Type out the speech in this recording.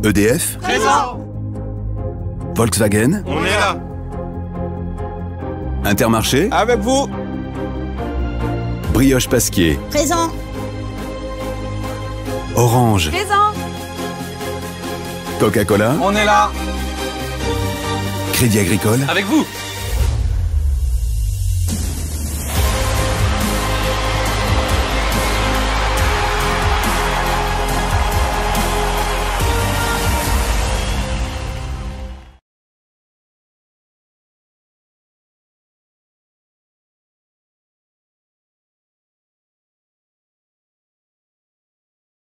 EDF? Présent. Volkswagen? On est là. Intermarché? Avec vous. Brioche Pasquier? Présent. Orange? Présent. Coca-Cola? On est là. Crédit Agricole? Avec vous.